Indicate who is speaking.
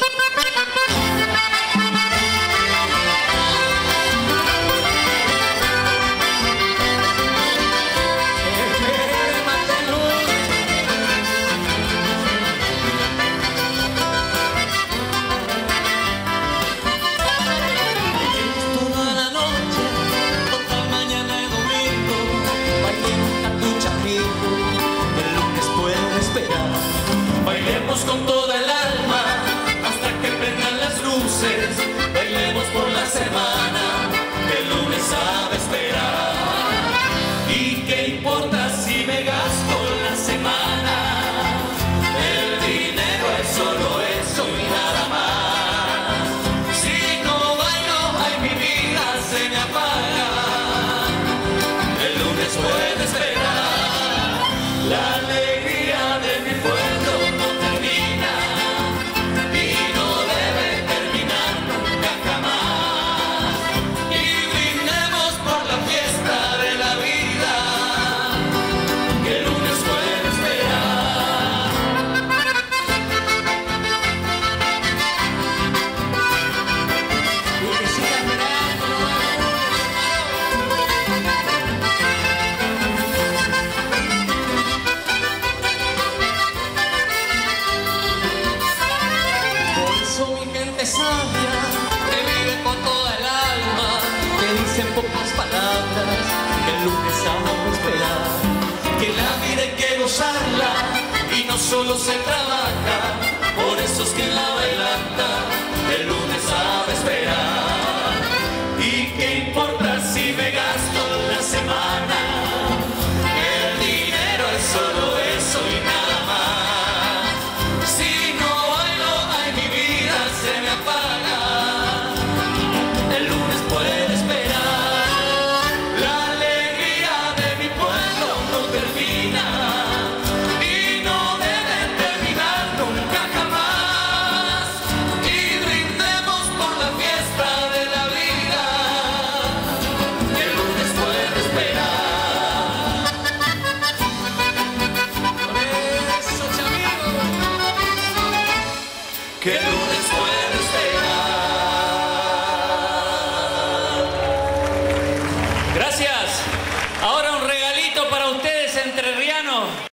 Speaker 1: Con toda el alma hasta que prendan las luces, bailemos por la semana que el lunes sabe esperar. ¿Y qué importa si me gasto la semana? El dinero es solo eso y nada más. Si no bailo, ay, mi vida se me apaga. El lunes puede esperar. La alegría de mi pueblo sabia, que vive con toda el alma, que dice en pocas palabras que el lunes sabe esperar, que la vida hay que gozarla y no solo se trabaja, por eso es que en la bailanta el lunes sabe esperar. ¿Y qué importa si me gasto la semana? El dinero es solo eso y nada más. Si no bailo, ay, mi vida se me apaga. El lunes puede esperar. La alegría de mi pueblo no termina y no debe terminar nunca jamás. Y brindemos por la fiesta de la vida, que el lunes puede esperar. Por eso, chamigo, que el lunes puede esperar. Gracias. Ahora un regalito para ustedes, entrerrianos.